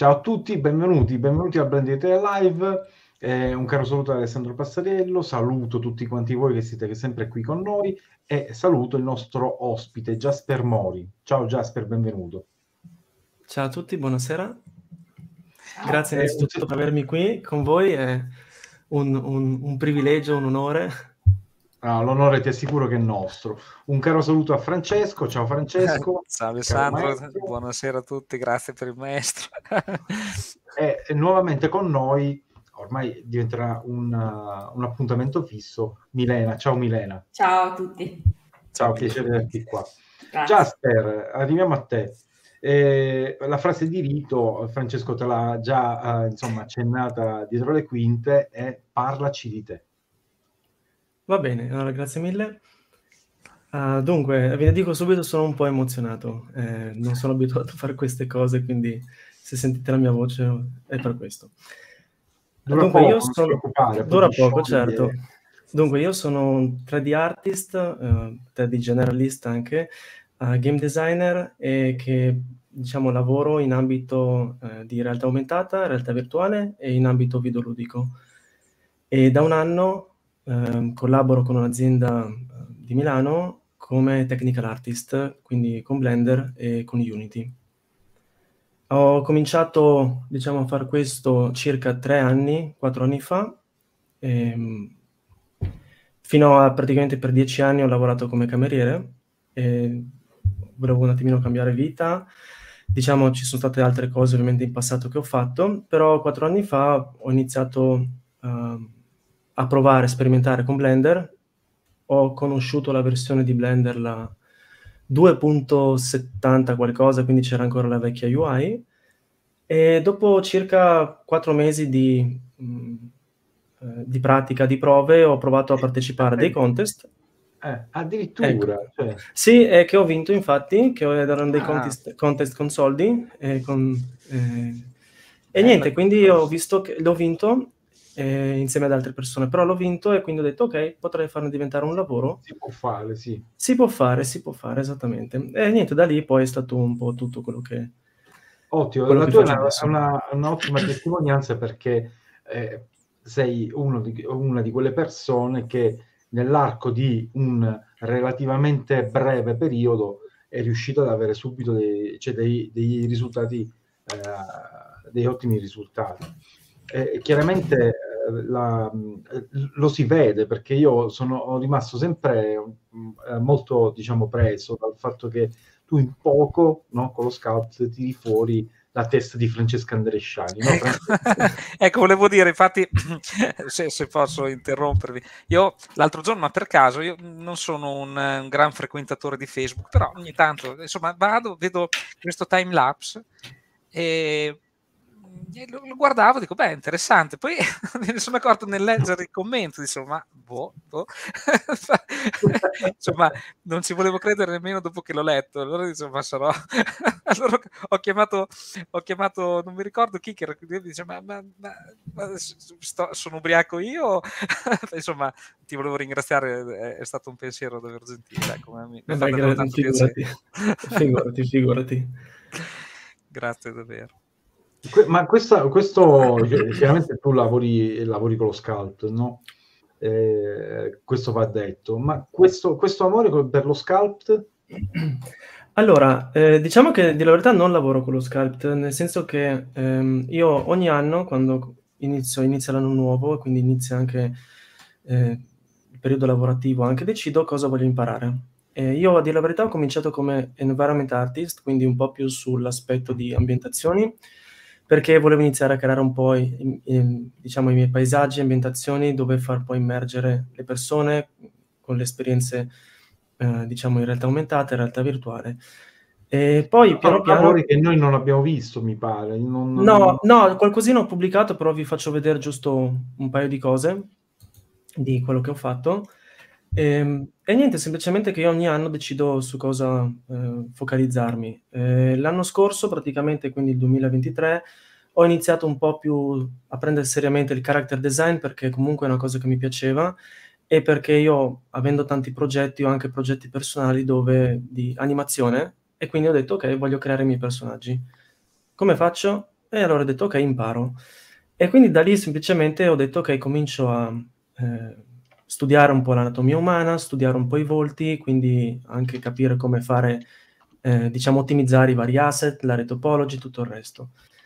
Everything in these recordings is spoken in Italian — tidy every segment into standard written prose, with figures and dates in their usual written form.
Ciao a tutti, benvenuti a Blended Live. Un caro saluto ad Alessandro Passariello, saluto tutti quanti voi che siete sempre qui con noi e saluto il nostro ospite Jasper Mori. Ciao Jasper, benvenuto. Ciao a tutti, buonasera. Ciao. Grazie innanzitutto per avermi qui con voi, è un privilegio, un onore. L'onore ti assicuro che è nostro. Un caro saluto a Francesco, ciao Francesco. Ciao Caro Alessandro, maestro. buonasera a tutti, grazie per il maestro. E nuovamente con noi, ormai diventerà un appuntamento fisso, Milena. Ciao Milena. Ciao a tutti. Ciao, piacere di averti qua. Grazie. Jasper, arriviamo a te. La frase di rito, Francesco te l'ha già insomma accennata dietro le quinte, è parlaci di te. Va bene, allora grazie mille. Dunque, vi dico subito, sono un po' emozionato. Non sono abituato a fare queste cose, quindi se sentite la mia voce è per questo. Dura Dunque, poco, io non ti sono... preoccupare, Dura poi ti poco, sciogli certo. e- Dunque, io sono un 3D artist, 3D generalista anche, game designer e che, diciamo, lavoro in ambito di realtà aumentata, realtà virtuale e in ambito videoludico. E da un anno collaboro con un'azienda di Milano come technical artist, quindi con Blender e con Unity. Ho cominciato, diciamo, a fare questo circa 4 anni fa. Fino a praticamente per 10 anni ho lavorato come cameriere e volevo un attimino cambiare vita. Diciamo, ci sono state altre cose ovviamente in passato che ho fatto, però 4 anni fa ho iniziato a provare, a sperimentare con Blender. Ho conosciuto la versione di Blender, la 2.70 qualcosa, quindi c'era ancora la vecchia UI. E dopo circa 4 mesi di pratica, di prove, ho provato a partecipare a dei contest. addirittura. Ecco. Cioè. Sì, che ho vinto infatti, che erano dei Ah. contest con soldi. E niente, quindi ho visto che l'ho vinto insieme ad altre persone, però l'ho vinto e quindi ho detto ok, potrei farne diventare un lavoro. Si può fare, sì. Si può fare, esattamente. E niente, da lì poi è stato un po' tutto quello che... Ottimo, quello la che tua faccio è adesso. un'ottima testimonianza perché sei una di quelle persone che nell'arco di un relativamente breve periodo è riuscito ad avere subito dei risultati, dei ottimi risultati. Chiaramente lo si vede perché io sono rimasto sempre molto, diciamo, preso dal fatto che tu in poco, no, con lo scout tiri fuori la testa di Francesca Andresciani, no, Ecco, volevo dire, infatti, se posso interrompervi, io l'altro giorno, ma per caso, io non sono un gran frequentatore di Facebook, però ogni tanto, insomma, vedo questo time lapse e lo guardavo, dico, beh, interessante. Poi me ne sono accorto nel leggere i commenti, insomma, boh. Insomma, non ci volevo credere nemmeno dopo che l'ho letto. Allora, insomma, sarò... allora ho chiamato, non mi ricordo chi, che era, dice, sono ubriaco io? Insomma, ti volevo ringraziare, è stato un pensiero davvero gentile. Ecco, mi fa davvero tanto piacere. Figurati. Grazie davvero. Ma questo chiaramente tu lavori con lo scout, no? Questo va detto, ma questo amore per lo scout? Allora, diciamo che di la verità non lavoro con lo sculpt, nel senso che io ogni anno, quando inizia l'anno nuovo, e quindi inizia anche il periodo lavorativo, anche decido cosa voglio imparare. Io, a dire la verità, ho cominciato come environment artist, quindi un po' più sull'aspetto di ambientazioni, perché volevo iniziare a creare un po' diciamo, i miei paesaggi, ambientazioni, dove far poi immergere le persone con le esperienze diciamo in realtà aumentata, in realtà virtuale. E poi piano piano... Lavori che noi non abbiamo visto, mi pare. No, qualcosina ho pubblicato, però vi faccio vedere giusto un paio di cose di quello che ho fatto. E niente, semplicemente che io ogni anno decido su cosa focalizzarmi. L'anno scorso, praticamente, quindi il 2023, ho iniziato un po' più a prendere seriamente il character design, perché comunque è una cosa che mi piaceva, e perché io, avendo tanti progetti, ho anche progetti personali di animazione, e quindi ho detto, ok, voglio creare i miei personaggi. Come faccio? e allora ho detto ok, imparo. E quindi da lì semplicemente ho detto ok, comincio a studiare un po' l'anatomia umana, studiare un po' i volti, quindi anche capire come fare, diciamo, ottimizzare i vari asset, la retopology, tutto il resto.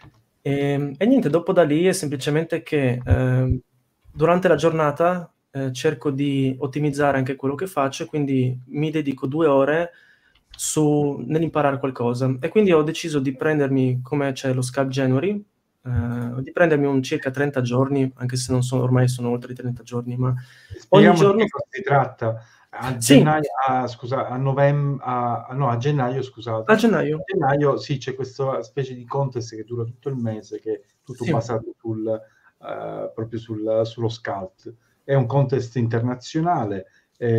E niente, dopo da lì è semplicemente che durante la giornata cerco di ottimizzare anche quello che faccio e quindi mi dedico 2 ore nell'imparare qualcosa. E quindi ho deciso di prendermi, come c'è lo Scalp January, di prendermi un circa 30 giorni, anche se non sono, ormai sono oltre i 30 giorni, ma ogni Spieghiamo di giorno... che cosa si tratta. A Sì, gennaio, scusa, a novembre, no, a gennaio, scusate. a A gennaio. gennaio sì, c'è questa specie di contest che dura tutto il mese, che è tutto Sì. basato proprio sullo Scout. È un contest internazionale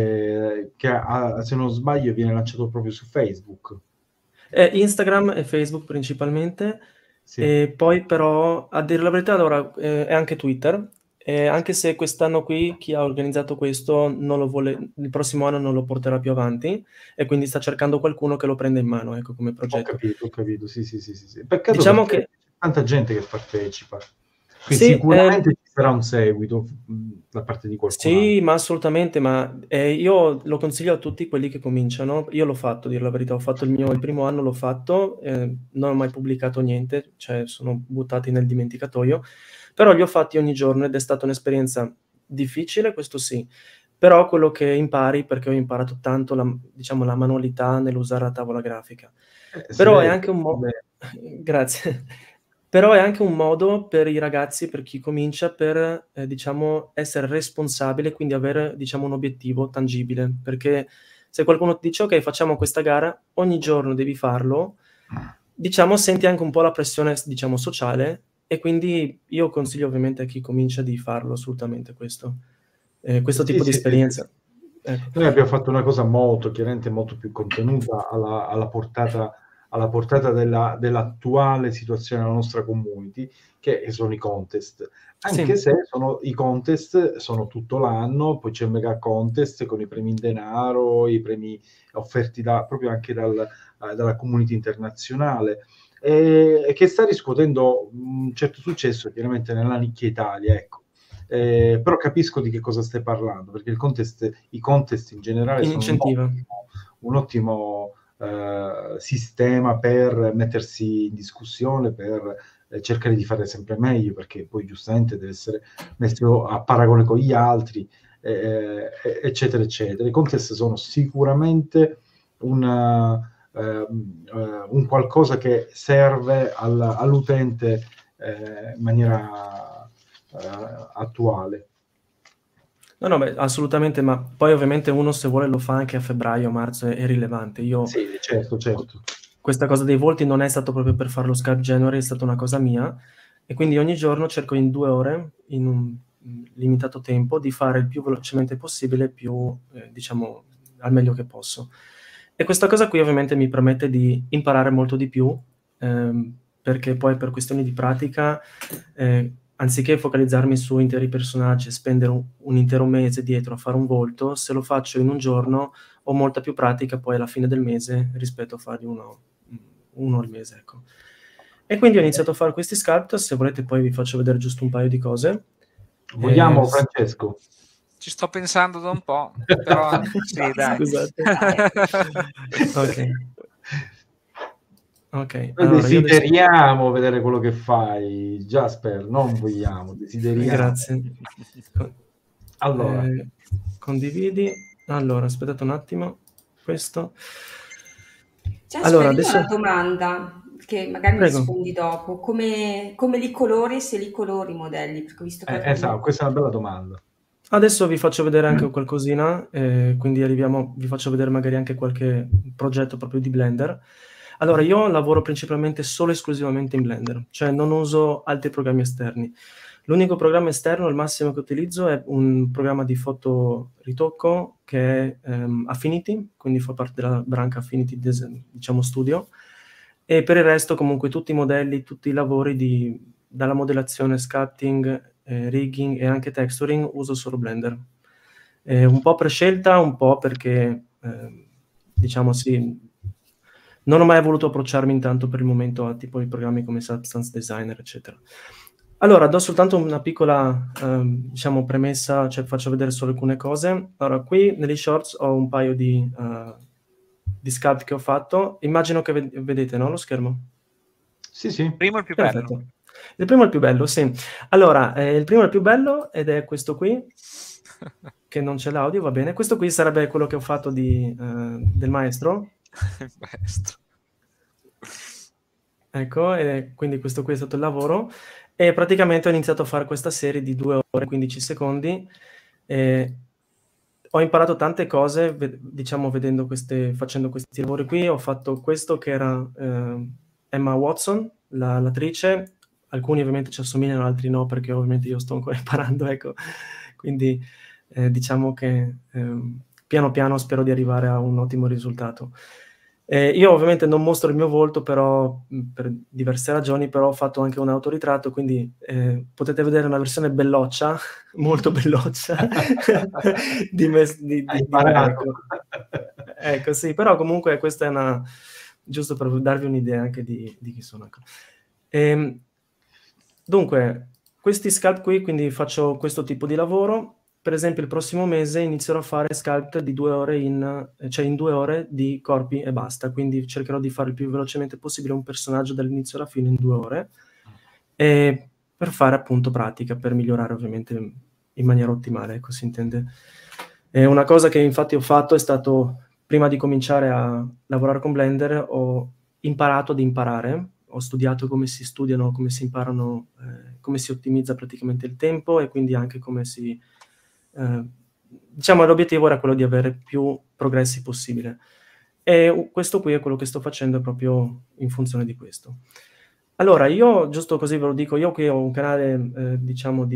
che, se non sbaglio, viene lanciato proprio su Facebook. Instagram e Facebook principalmente, Sì. e poi però, a dire la verità, ora è anche Twitter, anche se quest'anno qui chi ha organizzato questo non lo vuole, il prossimo anno non lo porterà più avanti, e quindi sta cercando qualcuno che lo prenda in mano, ecco, come progetto. Ho capito, sì, sì, sì, sì, sì. Peccato Diciamo perché che c'è tanta gente che partecipa. Quindi sì, sicuramente ci sarà un seguito da parte di qualcun altro. sì, ma assolutamente, ma io lo consiglio a tutti quelli che cominciano. Io l'ho fatto, a dire la verità, ho fatto il primo anno l'ho fatto, non ho mai pubblicato niente, cioè sono buttati nel dimenticatoio, però li ho fatti ogni giorno ed è stata un'esperienza difficile, questo sì, però quello che impari, perché ho imparato tanto diciamo, la manualità nell'usare la tavola grafica. Si Però è vede, anche un si modo... vede. Grazie. Però è anche un modo per i ragazzi, per chi comincia, per, diciamo, essere responsabile, quindi avere, diciamo, un obiettivo tangibile. Perché se qualcuno ti dice, ok, facciamo questa gara, ogni giorno devi farlo, diciamo, senti anche un po' la pressione, diciamo, sociale, e quindi io consiglio ovviamente a chi comincia di farlo assolutamente questo Sì, tipo di sì, sì, sì, sì. esperienza. Ecco. Noi abbiamo fatto una cosa molto, chiaramente molto più contenuta alla portata dell'attuale situazione della nostra community, che sono i contest. Anche Sì, se i contest sono tutto l'anno, poi c'è il mega contest con i premi in denaro, i premi offerti proprio anche dalla community internazionale, e che sta riscuotendo un certo successo chiaramente nella nicchia Italia, ecco. Però capisco di che cosa stai parlando, perché i contest in generale in sono incentiva. un ottimo sistema per mettersi in discussione, per cercare di fare sempre meglio, perché poi giustamente deve essere messo a paragone con gli altri, eccetera, eccetera. I contest sono sicuramente un qualcosa che serve all'utente in maniera attuale. No, no, beh, assolutamente, ma poi ovviamente uno se vuole lo fa anche a febbraio, marzo, è rilevante. Io Sì, certo, certo. questa cosa dei volti non è stato proprio per fare lo Scarp January, è stata una cosa mia, e quindi ogni giorno cerco in 2 ore, in un limitato tempo, di fare il più velocemente possibile, più, diciamo, al meglio che posso. E questa cosa qui ovviamente mi permette di imparare molto di più, perché poi per questioni di pratica, anziché focalizzarmi su interi personaggi e spendere un intero mese dietro a fare un volto, se lo faccio in un giorno ho molta più pratica poi alla fine del mese rispetto a farli uno al mese, ecco. E quindi ho iniziato a fare questi sculpt, se volete poi vi faccio vedere giusto un paio di cose. Vogliamo, Francesco? Ci sto pensando da un po', però sì, dai. Scusate. Ok, Noi allora io adesso... desideriamo vedere quello che fai, Jasper, non vogliamo, desideriamo. Grazie. Allora, Condividi. Allora, aspettate un attimo. Questo. Allora, Jasper, io ho una adesso... domanda che magari mi Prego. rispondi dopo. Come li colori e se li colori i modelli? Perché ho visto che esatto, questa è una bella domanda. Adesso vi faccio vedere anche qualcosina, quindi vi faccio vedere magari anche qualche progetto proprio di Blender. Allora, io lavoro principalmente solo e esclusivamente in Blender, cioè non uso altri programmi esterni. L'unico programma esterno, il massimo che utilizzo, è un programma di fotoritocco che è Affinity, quindi fa parte della branca Affinity diciamo Studio, e per il resto comunque tutti i modelli, tutti i lavori dalla modellazione, sculpting, rigging e anche texturing uso solo Blender. Un po' per scelta, un po' perché, diciamo sì, non ho mai voluto approcciarmi intanto per il momento a tipo i programmi come Substance Designer, eccetera. Allora, do soltanto una piccola, diciamo, premessa, cioè faccio vedere solo alcune cose. Allora, qui negli shorts ho un paio di sculpt che ho fatto. Immagino che vedete, no, lo schermo? Sì, sì. Il primo è il più Perfetto. bello. Il primo è il più bello, sì. Allora, il primo è il più bello ed è questo qui, che non c'è l'audio, va bene. Questo qui sarebbe quello che ho fatto del maestro. Il maestro. Ecco, e quindi questo qui è stato il lavoro. E praticamente ho iniziato a fare questa serie di 2 ore e 15 secondi. Ho imparato tante cose, diciamo, facendo questi lavori qui. Ho fatto questo che era Emma Watson, l'attrice. Alcuni ovviamente ci assomigliano, altri no, perché ovviamente io sto ancora imparando, ecco. Quindi diciamo che piano piano spero di arrivare a un ottimo risultato. Io ovviamente non mostro il mio volto, però per diverse ragioni, però ho fatto anche un autoritratto, quindi potete vedere una versione belloccia, molto belloccia, di me, ecco. Ecco, sì, però comunque questa è giusto per darvi un'idea anche di chi sono. Ecco. Dunque, questi sculpt qui, quindi faccio questo tipo di lavoro. Per esempio il prossimo mese inizierò a fare sculpt di 2 ore in 2 ore di corpi e basta, quindi cercherò di fare il più velocemente possibile un personaggio dall'inizio alla fine in 2 ore, e per fare appunto pratica, per migliorare ovviamente in maniera ottimale, ecco, si intende. Una cosa che infatti ho fatto è stato, prima di cominciare a lavorare con Blender, ho imparato ad imparare, ho studiato come si studiano, come si imparano, come si ottimizza praticamente il tempo, e quindi anche come si... diciamo, l'obiettivo era quello di avere più progressi possibile, e questo qui è quello che sto facendo proprio in funzione di questo. Allora, io, giusto così ve lo dico, io qui ho un canale, diciamo,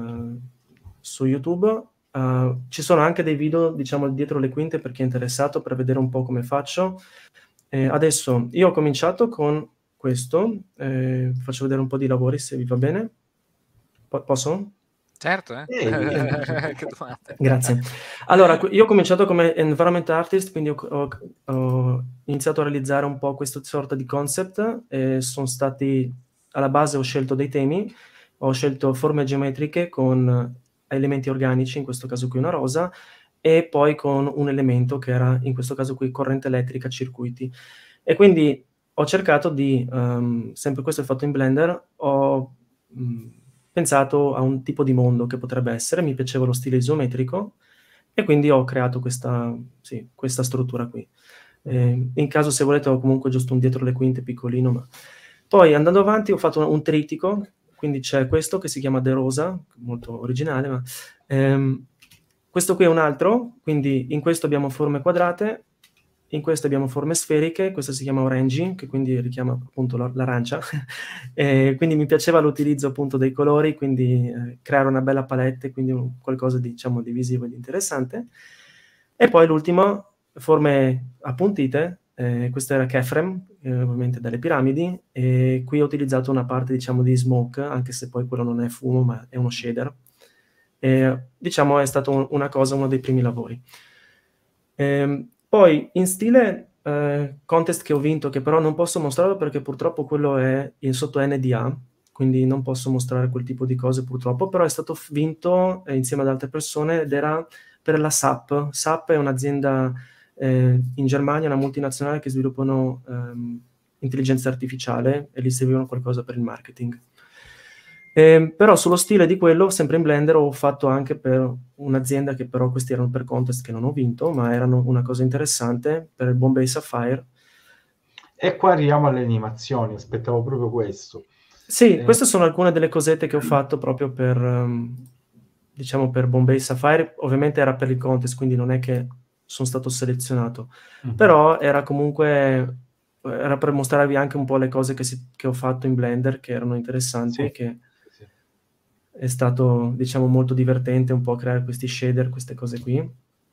su YouTube, ci sono anche dei video, diciamo, dietro le quinte per chi è interessato, per vedere un po' come faccio. Adesso, io ho cominciato con questo, faccio vedere un po' di lavori, se vi va bene. Posso? Certo, che domanda. Grazie. Allora, io ho cominciato come environment artist, quindi ho iniziato a realizzare un po' questa sorta di concept, e sono stati, alla base ho scelto dei temi, ho scelto forme geometriche con elementi organici, in questo caso qui una rosa, e poi con un elemento che era, in questo caso qui, corrente elettrica, circuiti. E quindi ho cercato di, sempre questo è fatto in Blender, ho pensato a un tipo di mondo che potrebbe essere, mi piaceva lo stile isometrico, e quindi ho creato questa struttura qui. In caso, se volete, ho comunque giusto un dietro le quinte piccolino, ma... Poi, andando avanti, ho fatto un trittico, quindi c'è questo che si chiama De Rosa, molto originale, ma questo qui è un altro, quindi in questo abbiamo forme quadrate, in questo abbiamo forme sferiche, questo si chiama oranging, che quindi richiama appunto l'arancia, quindi mi piaceva l'utilizzo appunto dei colori, quindi creare una bella palette, quindi qualcosa diciamo di visivo e di interessante. E poi l'ultimo, forme appuntite, questo era Kephrem, ovviamente dalle piramidi, e qui ho utilizzato una parte diciamo di smoke, anche se poi quello non è fumo ma è uno shader. Diciamo è stato uno dei primi lavori. Poi in stile contest che ho vinto, che però non posso mostrarlo perché purtroppo quello è sotto NDA, quindi non posso mostrare quel tipo di cose purtroppo, però è stato vinto insieme ad altre persone, ed era per la SAP. SAP è un'azienda in Germania, una multinazionale che sviluppano intelligenza artificiale, e gli servivano qualcosa per il marketing. Però sullo stile di quello, sempre in Blender, ho fatto anche per un'azienda che però questi erano per contest che non ho vinto, ma erano una cosa interessante, per il Bombay Sapphire. E qua arriviamo alle animazioni, aspettavo proprio questo. Sì, queste sono alcune delle cosette che ho fatto proprio per, diciamo, per Bombay Sapphire. Ovviamente era per il contest, quindi non è che sono stato selezionato, però era comunque, era per mostrarvi anche un po' le cose che ho fatto in Blender, che erano interessanti, che è stato, diciamo, molto divertente un po' creare questi shader, queste cose qui.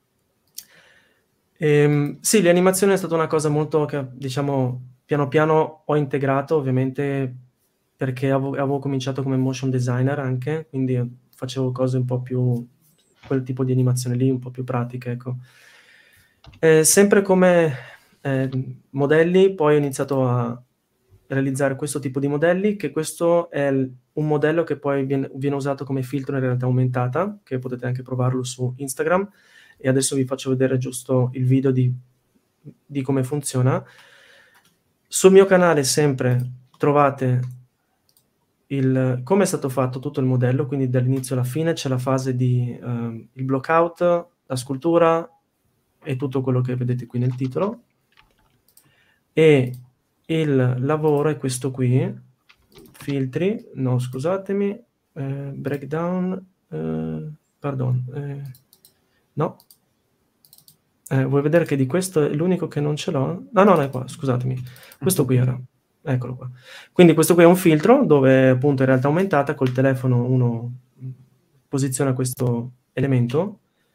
Sì, le animazioni è stata una cosa molto che, diciamo, piano piano ho integrato, ovviamente perché avevo cominciato come motion designer anche, quindi facevo cose un po' più, quel tipo di animazione lì, un po' più pratiche, ecco. Sempre come modelli, poi ho iniziato a realizzare questo tipo di modelli, che questo è un modello che poi viene usato come filtro in realtà aumentata, che potete anche provarlo su Instagram, e adesso vi faccio vedere giusto il video di come funziona. Sul mio canale sempre trovate come è stato fatto tutto il modello, quindi dall'inizio alla fine c'è la fase di il blockout, la scultura e tutto quello che vedete qui nel titolo, e il lavoro è questo qui, filtri, no scusatemi, breakdown, pardon, no, vuoi vedere che di questo è l'unico che non ce l'ho? No, è qua, scusatemi, questo qui era, eccolo qua. Quindi questo qui è un filtro dove appunto in realtà aumentata col telefono uno posiziona questo elemento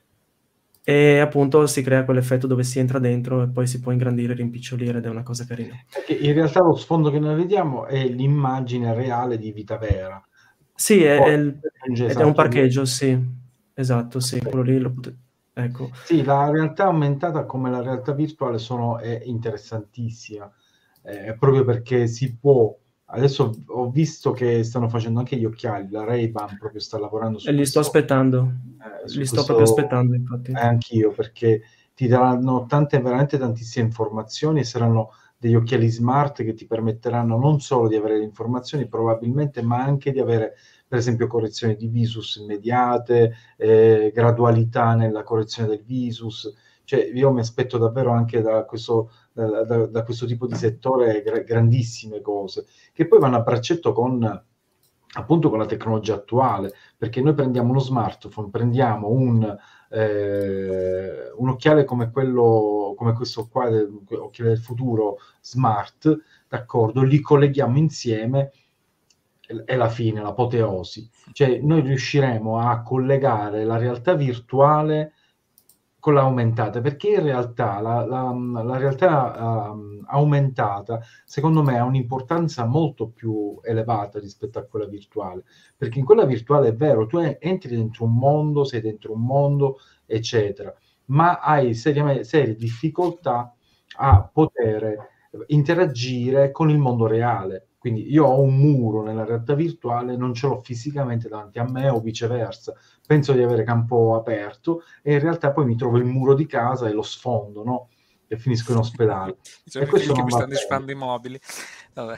e appunto si crea quell'effetto dove si entra dentro e poi si può ingrandire e rimpicciolire ed è una cosa carina. Perché in realtà lo sfondo che noi vediamo è l'immagine reale di vita vera. Sì, ed è un parcheggio, sì, esatto, sì, quello lì lo potete... Ecco. Sì, la realtà aumentata come la realtà virtuale è interessantissima, proprio perché si può... Adesso ho visto che stanno facendo anche gli occhiali, la Ray-Ban proprio sta lavorando su E li sto aspettando, li sto proprio aspettando infatti. Anch'io, perché ti daranno veramente tantissime informazioni e saranno degli occhiali smart che ti permetteranno non solo di avere le informazioni probabilmente, ma anche di avere per esempio correzioni di visus immediate, gradualità nella correzione del visus. Cioè io mi aspetto davvero anche da questo tipo di settore grandissime cose, che poi vanno a braccetto con appunto con la tecnologia attuale, perché noi prendiamo uno smartphone, prendiamo un occhiale come questo qua, occhiale del futuro smart, d'accordo, li colleghiamo insieme, è la fine, l'apoteosi. Cioè noi riusciremo a collegare la realtà virtuale con l'aumentata, perché in realtà la realtà aumentata secondo me ha un'importanza molto più elevata rispetto a quella virtuale, perché in quella virtuale è vero, tu entri dentro un mondo, sei dentro un mondo, eccetera, ma hai serie difficoltà a poter interagire con il mondo reale. Quindi io ho un muro nella realtà virtuale, non ce l'ho fisicamente davanti a me o viceversa. Penso di avere campo aperto e in realtà poi mi trovo il muro di casa e lo sfondo, no? E finisco in ospedale. E questo non mi stanno disfando i mobili. Vabbè.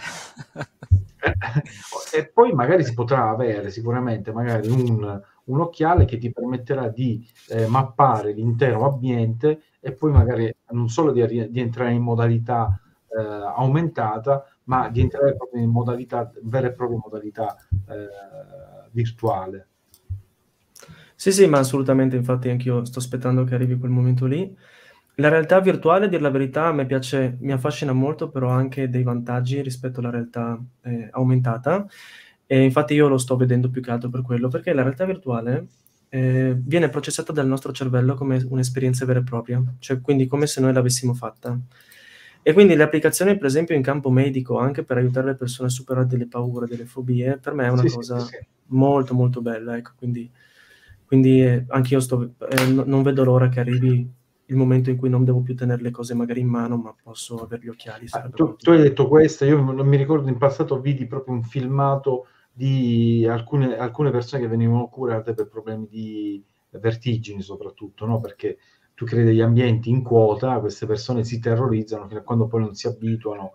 E poi magari si potrà avere sicuramente magari un occhiale che ti permetterà di mappare l'intero ambiente e poi magari non solo di entrare in modalità aumentata, ma di entrare proprio in modalità, vera e propria modalità virtuale. Sì, ma assolutamente, infatti anch'io sto aspettando che arrivi quel momento lì. La realtà virtuale, a dir la verità, a me piace, mi affascina molto, però ha anche dei vantaggi rispetto alla realtà aumentata, e infatti io lo sto vedendo più che altro per quello, perché la realtà virtuale viene processata dal nostro cervello come un'esperienza vera e propria, cioè quindi come se noi l'avessimo fatta. E quindi le applicazioni, per esempio, in campo medico, anche per aiutare le persone a superare delle paure, delle fobie, per me è una cosa molto, molto bella, ecco, quindi anch'io non vedo l'ora che arrivi il momento in cui non devo più tenere le cose magari in mano, ma posso avere gli occhiali. Tu hai detto questo, io non mi ricordo, in passato vidi proprio un filmato di alcune persone che venivano curate per problemi di vertigini soprattutto, no? Perché tu crei degli ambienti in quota, queste persone si terrorizzano fino a quando poi non si abituano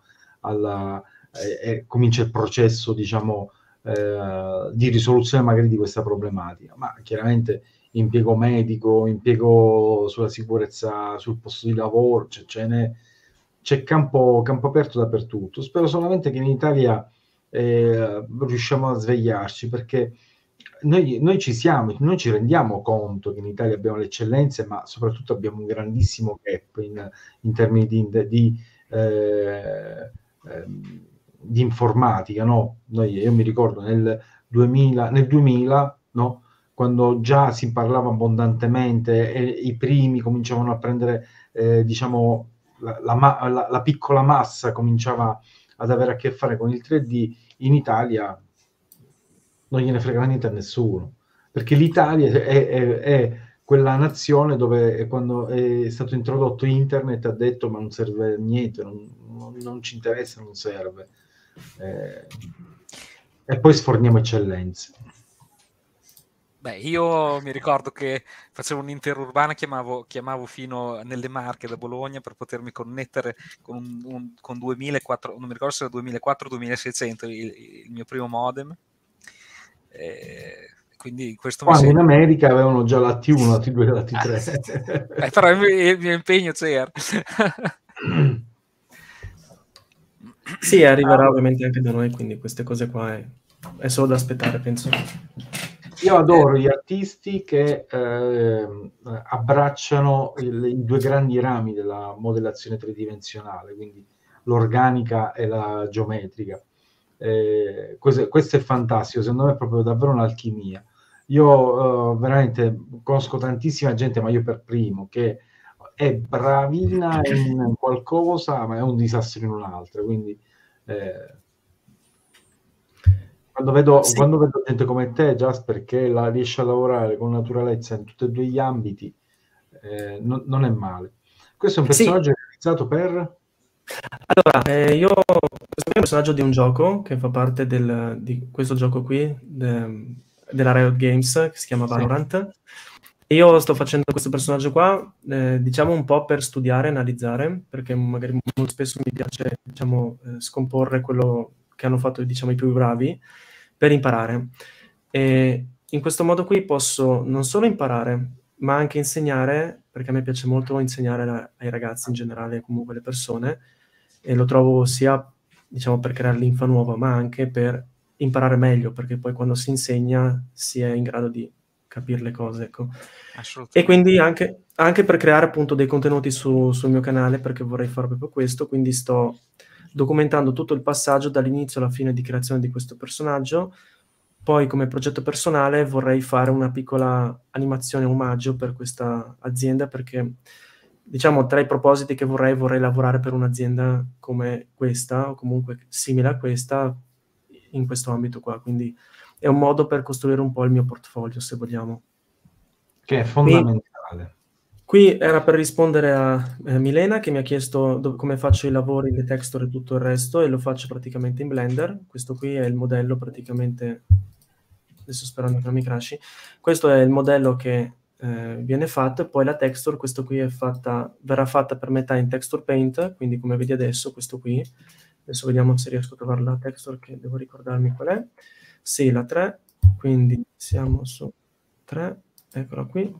e comincia il processo, diciamo, di risoluzione magari di questa problematica. Ma chiaramente impiego medico, impiego sulla sicurezza sul posto di lavoro, c'è campo aperto dappertutto. Spero solamente che in Italia riusciamo a svegliarci, perché noi ci siamo, noi ci rendiamo conto che in Italia abbiamo le eccellenze, ma soprattutto abbiamo un grandissimo gap in termini di informatica, no? Io mi ricordo nel 2000, no? Quando già si parlava abbondantemente e i primi cominciavano a prendere, diciamo, la piccola massa cominciava ad avere a che fare con il 3D, in Italia non gliene frega niente a nessuno, perché l'Italia è quella nazione dove quando è stato introdotto internet ha detto ma non serve niente, non ci interessa, non serve. E poi sforniamo eccellenze. Beh, io mi ricordo che facevo un'interurbana, chiamavo fino nelle Marche da Bologna per potermi connettere con 2004, non mi ricordo se era 2400-2600 il mio primo modem. Quindi questo quando in America avevano già la T1, la T2 e la T3. Però il mio impegno c'era. Sì, arriverà ovviamente anche da noi, quindi queste cose qua è solo da aspettare, penso. Io adoro gli artisti che abbracciano i due grandi rami della modellazione tridimensionale, quindi l'organica e la geometrica. Questo è fantastico, secondo me è proprio davvero un'alchimia. Io veramente conosco tantissima gente, ma io per primo, che è bravina in qualcosa, ma è un disastro in un'altra, quindi... Quando vedo gente come te, Jasper, che riesce a lavorare con naturalezza in tutti e due gli ambiti, non è male. Questo è un personaggio realizzato per... Allora, questo è un personaggio di un gioco che fa parte di questo gioco qui, della Riot Games, che si chiama Valorant. E io sto facendo questo personaggio qua, diciamo un po' per studiare, analizzare, perché magari molto spesso mi piace, diciamo, scomporre quello che hanno fatto, diciamo, i più bravi, per imparare. E in questo modo qui posso non solo imparare, ma anche insegnare, perché a me piace molto insegnare ai ragazzi in generale, comunque alle persone, e lo trovo sia, diciamo, per creare linfa nuova, ma anche per imparare meglio, perché poi quando si insegna si è in grado di capire le cose, ecco. E quindi anche per creare appunto dei contenuti sul mio canale, perché vorrei fare proprio questo, quindi sto documentando tutto il passaggio dall'inizio alla fine di creazione di questo personaggio. Poi come progetto personale vorrei fare una piccola animazione omaggio per questa azienda, perché diciamo tra i propositi che vorrei lavorare per un'azienda come questa o comunque simile a questa in questo ambito qua, quindi è un modo per costruire un po' il mio portfolio, se vogliamo. Che è fondamentale. Qui era per rispondere a Milena, che mi ha chiesto come faccio i lavori, le texture e tutto il resto, e lo faccio praticamente in Blender. Questo qui è il modello praticamente, adesso sperando che non mi crashi, questo è il modello che viene fatto, e poi la texture, questo qui verrà fatta per metà in Texture Paint, quindi come vedi adesso, questo qui. Adesso vediamo se riesco a trovare la texture, che devo ricordarmi qual è. Sì, la 3, quindi siamo su 3, eccola qui.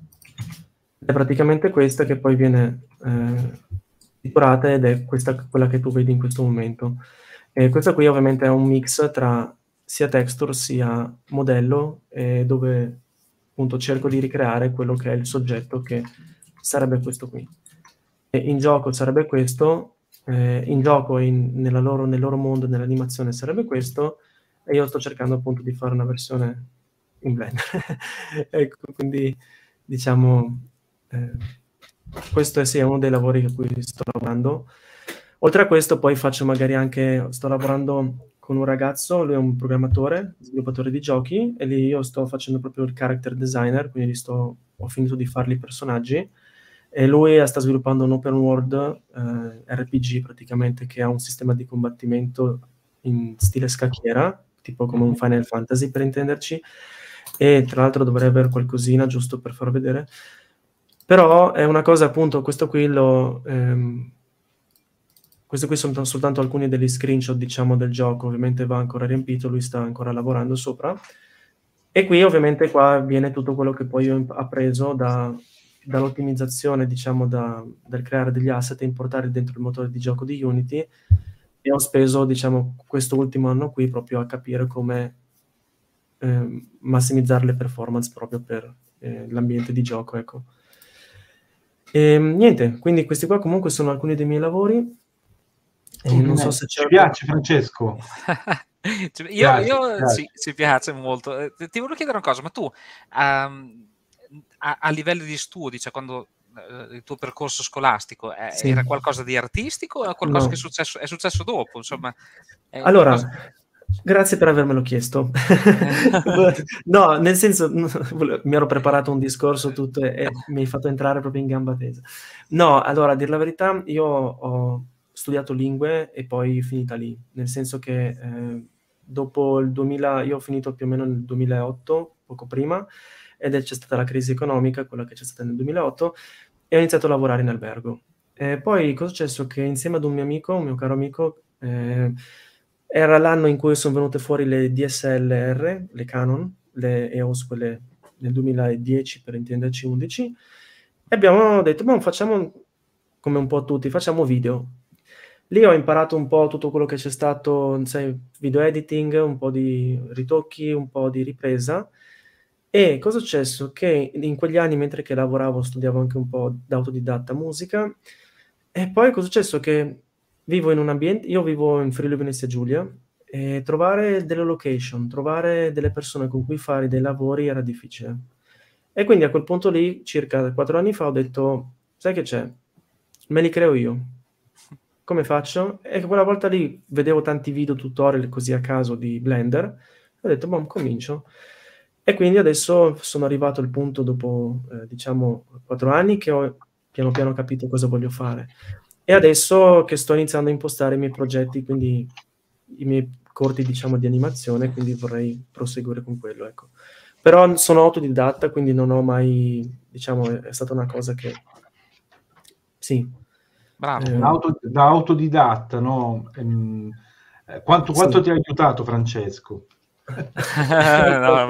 È praticamente questa che poi viene pitturata, ed è quella che tu vedi in questo momento. E questa qui ovviamente è un mix tra sia texture sia modello, dove appunto cerco di ricreare quello che è il soggetto, che sarebbe questo qui. E in gioco sarebbe questo, in gioco nel loro mondo, nell'animazione sarebbe questo, e io sto cercando appunto di fare una versione in Blender. Ecco, quindi diciamo questo è uno dei lavori a cui sto lavorando. Oltre a questo poi sto lavorando con un ragazzo, lui è un programmatore, sviluppatore di giochi, e lì io sto facendo proprio il character designer, quindi ho finito di fargli i personaggi, e lui sta sviluppando un open world RPG praticamente, che ha un sistema di combattimento in stile scacchiera, tipo come un Final Fantasy per intenderci, e tra l'altro dovrei avere qualcosina giusto per far vedere. Però è una cosa, appunto, questo qui sono soltanto alcuni degli screenshot, diciamo, del gioco, ovviamente va ancora riempito, lui sta ancora lavorando sopra, e qui ovviamente qua viene tutto quello che poi ho appreso dall'ottimizzazione, diciamo, dal creare degli asset e importarli dentro il motore di gioco di Unity, e ho speso, diciamo, questo ultimo anno qui proprio a capire come massimizzare le performance proprio per l'ambiente di gioco, ecco. E niente, quindi questi qua comunque sono alcuni dei miei lavori. Non so se ci piace, Francesco. Io sì, ci piace molto. Ti volevo chiedere una cosa, ma tu a livello di studi, cioè quando il tuo percorso scolastico era qualcosa di artistico o qualcosa che è successo dopo? Insomma, allora, Grazie per avermelo chiesto. No, nel senso, mi ero preparato un discorso tutto e mi hai fatto entrare proprio in gamba tesa. No, allora, a dir la verità, io ho studiato lingue e poi finita lì, nel senso che dopo il 2000, io ho finito più o meno nel 2008, poco prima, c'è stata la crisi economica, quella che c'è stata nel 2008, e ho iniziato a lavorare in albergo. Poi cosa è successo? Che insieme ad un mio amico, un mio caro amico, era l'anno in cui sono venute fuori le DSLR, le Canon, le EOS, quelle nel 2010 per intenderci 11, e abbiamo detto, ma facciamo come un po' tutti, facciamo video. Lì ho imparato un po' tutto quello che c'è stato, sai, video editing, un po' di ritocchi, un po' di ripresa. E cosa è successo? Che in quegli anni, mentre che lavoravo, studiavo anche un po' da autodidatta musica, e poi cosa è successo? Che vivo in un ambiente, io vivo in Friuli Venezia Giulia, e trovare delle location, trovare delle persone con cui fare dei lavori era difficile. E quindi a quel punto lì, circa 4 anni fa, ho detto, sai che c'è? Me li creo io. Come faccio? E quella volta lì vedevo tanti video tutorial così a caso di Blender, ho detto, boh, comincio. E quindi adesso sono arrivato al punto dopo, diciamo, 4 anni che ho piano piano capito cosa voglio fare. E adesso che sto iniziando a impostare i miei progetti, quindi i miei corti, diciamo, di animazione, quindi vorrei proseguire con quello, ecco. Però sono autodidatta, quindi non ho mai, diciamo, è stata una cosa che... Sì. Bravo. Da autodidatta, no? Quanto Sì. ti ha aiutato Francesco? No,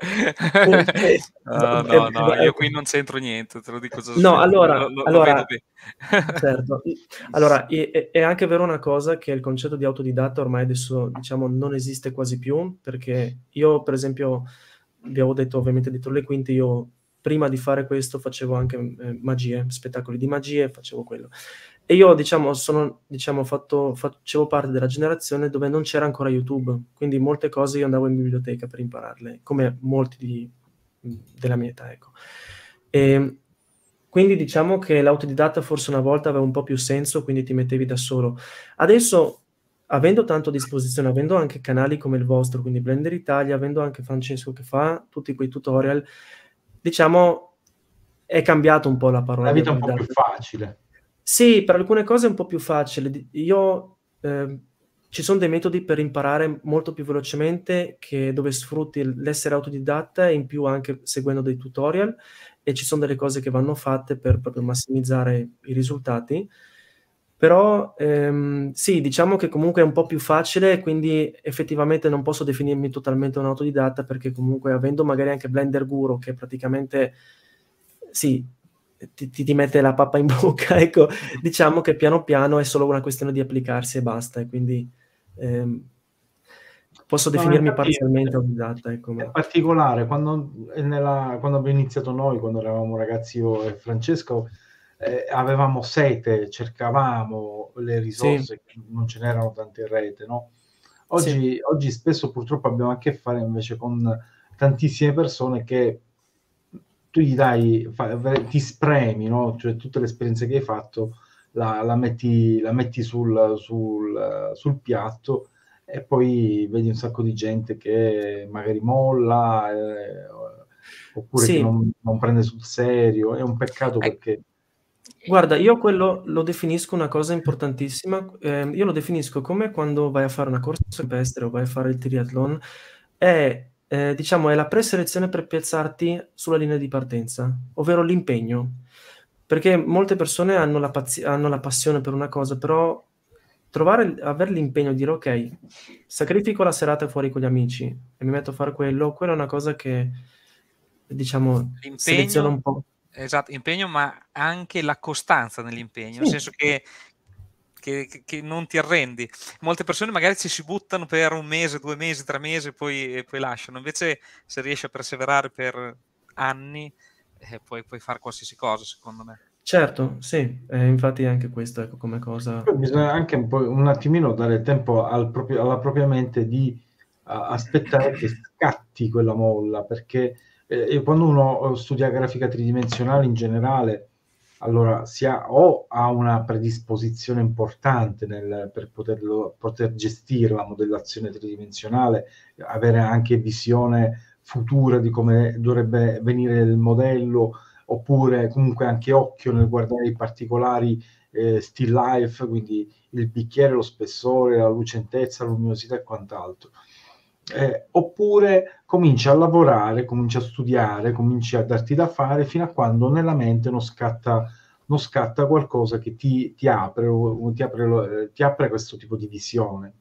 io qui non c'entro niente, te lo dico già No, subito. Lo vedo allora, bene. certo. Allora, è anche vero una cosa, che il concetto di autodidatta ormai adesso, diciamo, non esiste quasi più, perché io, per esempio, vi avevo detto ovviamente dietro le quinte, io prima di fare questo facevo anche magie, spettacoli di magie, facevo quello. E io, diciamo, facevo parte della generazione dove non c'era ancora YouTube, quindi molte cose io andavo in biblioteca per impararle, come molti della mia età, ecco. E quindi diciamo che l'autodidatta forse una volta aveva un po' più senso, quindi ti mettevi da solo. Adesso, avendo tanto a disposizione, avendo anche canali come il vostro, quindi Blender Italia, avendo anche Francesco che fa tutti quei tutorial, diciamo, è cambiato un po' la parola La di vita è un po' più autodidatta. facile. Sì, per alcune cose è un po' più facile. Io ci sono dei metodi per imparare molto più velocemente, dove sfrutti l'essere autodidatta e in più anche seguendo dei tutorial, e ci sono delle cose che vanno fatte per proprio massimizzare i risultati. Però sì, diciamo che comunque è un po' più facile, quindi effettivamente non posso definirmi totalmente un autodidatta, perché comunque avendo magari anche Blender Guru, che praticamente sì, ti mette la pappa in bocca, ecco, diciamo che piano piano è solo una questione di applicarsi e basta, e quindi posso definirmi parzialmente autodidatta, ecco. È particolare, quando abbiamo iniziato noi, quando eravamo ragazzi io e Francesco, avevamo sete, cercavamo le risorse, Sì. non ce n'erano tante in rete, no? Sì. Oggi spesso purtroppo abbiamo a che fare invece con tantissime persone che tu gli dai, ti spremi, no? Cioè tutte le esperienze che hai fatto la metti sul piatto, e poi vedi un sacco di gente che magari molla, oppure che Sì. non prende sul serio. È un peccato, perché... Guarda, io quello lo definisco una cosa importantissima. Io lo definisco come quando vai a fare una corsa campestre o vai a fare il triathlon, diciamo, è la preselezione per piazzarti sulla linea di partenza, ovvero l'impegno. Perché molte persone hanno la passione per una cosa, però avere l'impegno, dire ok, sacrifico la serata fuori con gli amici e mi metto a fare quello, quella è una cosa che, diciamo, seleziona un po'. Esatto, impegno, ma anche la costanza nell'impegno, Sì. nel senso che non ti arrendi. Molte persone magari ci si buttano per 1 mese, 2 mesi, 3 mesi, poi lasciano. Invece, se riesci a perseverare per anni, puoi fare qualsiasi cosa, secondo me. Certo, sì, infatti anche questo, ecco, come cosa. Poi bisogna anche un attimino dare tempo alla propria mente di aspettare che scatti quella molla, perché quando uno studia grafica tridimensionale in generale, allora o ha una predisposizione importante per poter gestire la modellazione tridimensionale, avere anche visione futura di come dovrebbe venire il modello, oppure comunque anche occhio nel guardare i particolari still life, quindi il bicchiere, lo spessore, la lucentezza, la luminosità e quant'altro. Oppure cominci a lavorare, cominci a studiare, cominci a darti da fare fino a quando nella mente non scatta qualcosa che ti apre questo tipo di visione.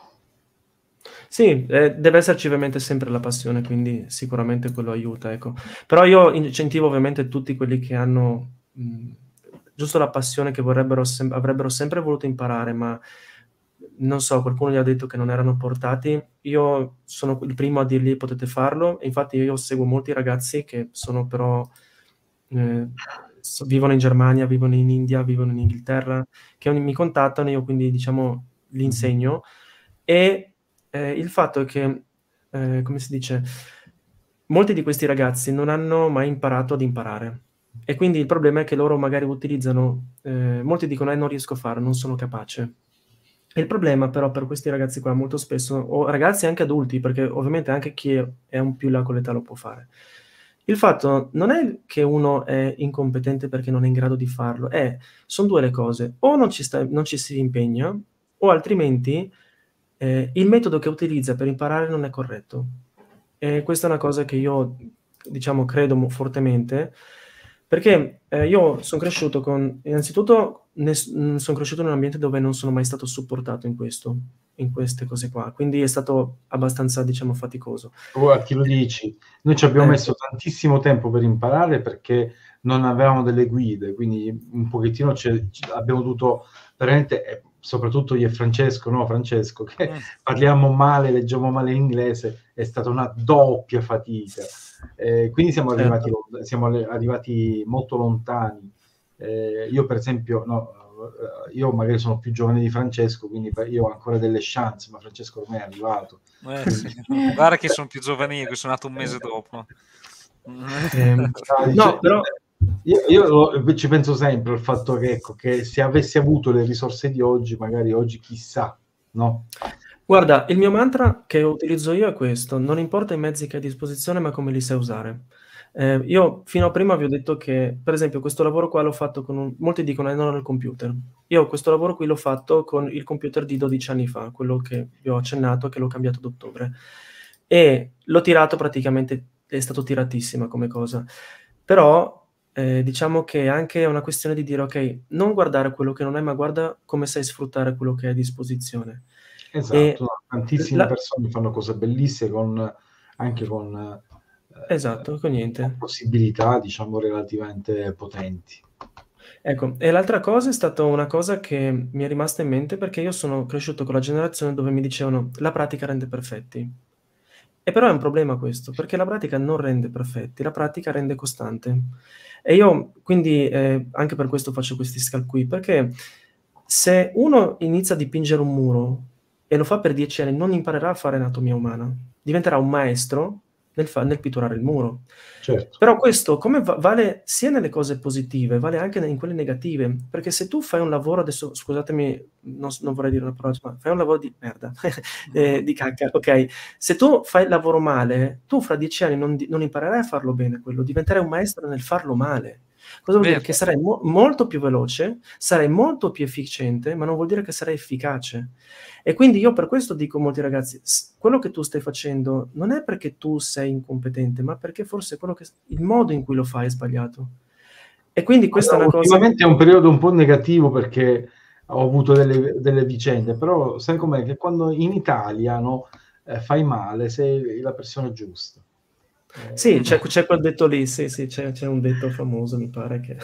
Sì, deve esserci ovviamente sempre la passione, quindi sicuramente quello aiuta, ecco. Però io incentivo ovviamente tutti quelli che hanno giusto la passione, che avrebbero sempre voluto imparare, ma non so, qualcuno gli ha detto che non erano portati. Io sono il primo a dirgli potete farlo, e infatti io seguo molti ragazzi che sono però vivono in Germania, vivono in India, vivono in Inghilterra, che mi contattano, io quindi diciamo li insegno, e il fatto è che, come si dice, molti di questi ragazzi non hanno mai imparato ad imparare, e quindi il problema è che loro magari utilizzano, molti dicono non riesco a fare, non sono capace. E il problema però per questi ragazzi qua molto spesso, o ragazzi anche adulti, perché ovviamente anche chi è un più là con l'età lo può fare, il fatto non è che uno è incompetente perché non è in grado di farlo, sono due le cose: o non ci si impegna, o altrimenti il metodo che utilizza per imparare non è corretto. E questa è una cosa che io, diciamo, credo fortemente, perché io sono cresciuto innanzitutto sono cresciuto in un ambiente dove non sono mai stato supportato in queste cose qua, quindi è stato abbastanza, diciamo, faticoso. Chi lo dici? Noi ci abbiamo messo tantissimo tempo per imparare perché non avevamo delle guide, quindi un pochettino abbiamo dovuto veramente, soprattutto io e Francesco, no Francesco, che parliamo male, leggiamo male l'inglese, è stata una doppia fatica. Quindi siamo arrivati molto lontani. Io per esempio, io magari sono più giovane di Francesco, quindi io ho ancora delle chance, ma Francesco ormai è arrivato. Sì. Guarda che sono più giovani, che sono nato un mese dopo. No, però io ci penso sempre al fatto che, ecco, che se avessi avuto le risorse di oggi, magari oggi chissà, no? Guarda, il mio mantra che utilizzo io è questo: non importa i mezzi che hai a disposizione, ma come li sai usare. Io fino a prima vi ho detto che, per esempio, questo lavoro qua l'ho fatto molti dicono non ho il computer. Io questo lavoro qui l'ho fatto con il computer di 12 anni fa, quello che vi ho accennato, che l'ho cambiato ad ottobre, e l'ho tirato praticamente, è stato tiratissima come cosa. Però diciamo che è anche una questione di dire ok, non guardare quello che non hai, ma guarda come sai sfruttare quello che hai a disposizione. Esatto, tantissime persone fanno cose bellissime anche con esatto, con niente. Possibilità, diciamo, relativamente potenti. Ecco, e l'altra cosa è stata una cosa che mi è rimasta in mente, perché io sono cresciuto con la generazione dove mi dicevano la pratica rende perfetti. E però è un problema questo, perché la pratica non rende perfetti, la pratica rende costante. E io quindi anche per questo faccio questi scalqui, perché se uno inizia a dipingere un muro e lo fa per 10 anni, non imparerà a fare anatomia umana, diventerà un maestro nel pitturare il muro. Certo. Però questo come vale sia nelle cose positive, vale anche in quelle negative, perché se tu fai un lavoro, adesso scusatemi, non vorrei dire una parola, ma fai un lavoro di merda, di cacca, ok? Se tu fai il lavoro male, tu fra 10 anni non imparerai a farlo bene quello, diventerai un maestro nel farlo male. Cosa vuol dire? Che sarai molto più veloce, sarai molto più efficiente, ma non vuol dire che sarai efficace. E quindi io per questo dico a molti ragazzi, quello che tu stai facendo non è perché tu sei incompetente, ma perché forse il modo in cui lo fai è sbagliato. E quindi questa è una cosa... Ultimamente è un periodo un po' negativo perché ho avuto delle vicende, però sai com'è? Che quando in Italia fai male sei la persona giusta. Sì, c'è quel detto lì, sì, c'è un detto famoso, mi pare, che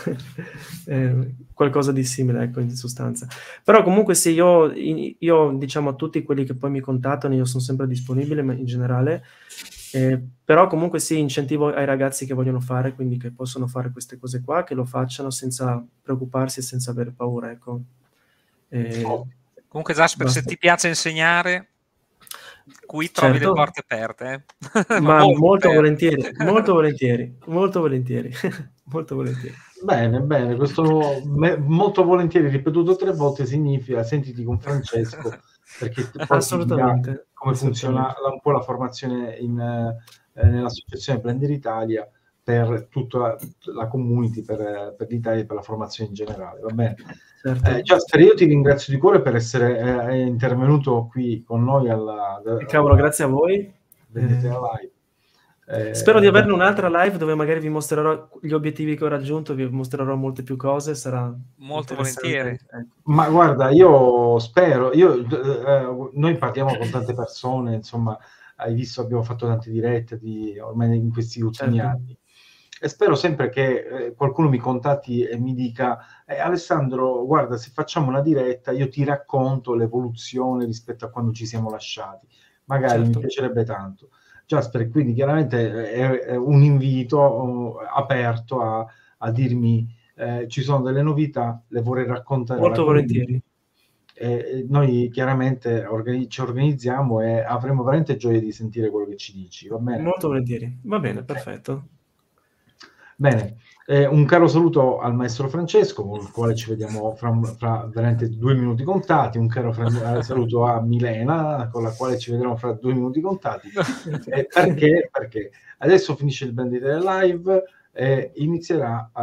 qualcosa di simile, ecco, in sostanza. Però comunque sì, io diciamo a tutti quelli che poi mi contattano, io sono sempre disponibile, ma in generale, però comunque sì, incentivo ai ragazzi che vogliono fare, quindi che possono fare queste cose qua, che lo facciano senza preoccuparsi e senza avere paura, ecco. Comunque Jasper, se ti piace insegnare... qui trovi Certo. le porte aperte. Ma molto aperte. volentieri, molto volentieri, molto volentieri, molto volentieri. Bene, questo molto volentieri ripetuto 3 volte significa sentiti con Francesco, perché poi ti dirà Assolutamente. come funziona un po' la formazione nell'associazione Blender Italia per tutta la community, per l'Italia e per la formazione in generale, va bene? Certo. Jasper, io ti ringrazio di cuore per essere intervenuto qui con noi Cavolo, grazie a voi. Vendita live. Spero di averne un'altra live dove magari vi mostrerò gli obiettivi che ho raggiunto, vi mostrerò molte più cose, sarà molto interessante. volentieri. Ma guarda, io spero, noi parliamo con tante persone, insomma, hai visto, abbiamo fatto tante dirette ormai in questi ultimi anni, e spero sempre che qualcuno mi contatti e mi dica Alessandro, guarda, se facciamo una diretta io ti racconto l'evoluzione rispetto a quando ci siamo lasciati, magari mi piacerebbe tanto. Jasper, quindi chiaramente è un invito aperto a dirmi ci sono delle novità, le vorrei raccontare. Molto volentieri. Noi chiaramente ci organizziamo e avremo veramente gioia di sentire quello che ci dici, va bene? Molto volentieri, va bene, perfetto. Bene, un caro saluto al maestro Francesco, con il quale ci vediamo fra veramente 2 minuti contati, un caro saluto a Milena, con la quale ci vedremo fra 2 minuti contati. Perché? Perché adesso finisce il Blender Italia Live e inizierà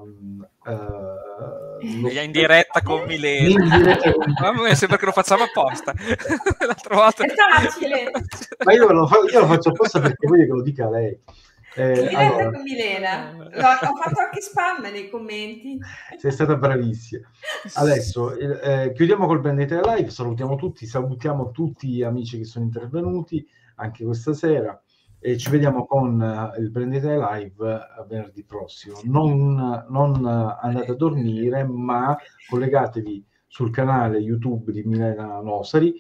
in diretta con Milena. Sembra che lo facciamo apposta. L'altra volta è facile. Ma io lo faccio apposta perché voglio che lo dica lei. Diretta con Milena. Ho fatto anche spam nei commenti. Sei stata bravissima. Adesso chiudiamo col Blender Italia Live, salutiamo tutti gli amici che sono intervenuti anche questa sera e ci vediamo con il Blender Italia Live venerdì prossimo. Non andate a dormire, ma collegatevi sul canale YouTube di Milena Nosari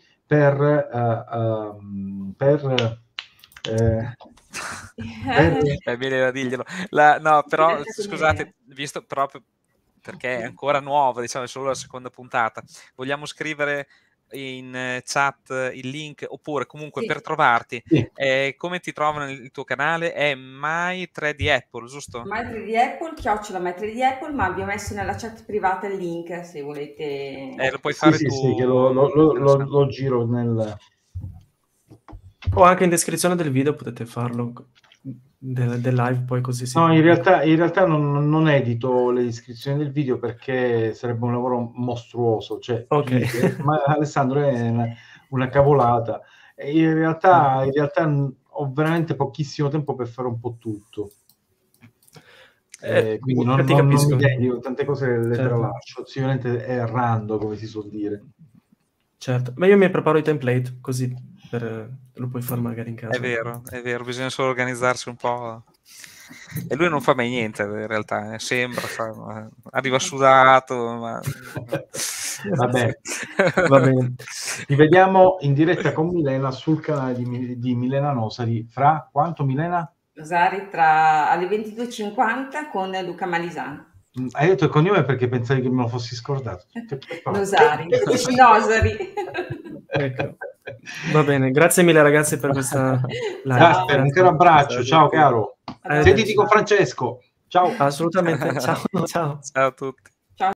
Milena, diglielo. No, però scusate, visto proprio perché è ancora nuovo, diciamo, è solo la seconda puntata, vogliamo scrivere in chat il link, oppure comunque per trovarti, come ti trovano il tuo canale? È My3D-Apple, giusto? My3D-Apple, @My3D-Apple, ma abbiamo messo nella chat privata il link se volete. Lo puoi fare tu. Sì, che lo giro nel... O anche in descrizione del video potete farlo del live, poi così si... No, in realtà non edito le descrizioni del video perché sarebbe un lavoro mostruoso, cioè ma Alessandro è una cavolata e in realtà ho veramente pochissimo tempo per fare un po' tutto, quindi non mi dedico, tante cose le tralascio, sicuramente è errando, come si suol dire. Certo, ma io mi preparo i template così lo puoi fare magari in casa. È vero, bisogna solo organizzarsi un po'. E lui non fa mai niente in realtà, sembra, arriva sudato, ma... Va bene. Ci vediamo in diretta con Milena sul canale di Milena Nosari fra quanto, Milena? Nosari alle 22:50 con Luca Malisano. Hai detto il cognome perché pensavi che me lo fossi scordato. Nosari. Ecco. Va bene, grazie mille ragazzi per questa live. Un caro abbraccio, ciao caro. Sentiti con Francesco. Ciao. Assolutamente, ciao. Ciao a tutti.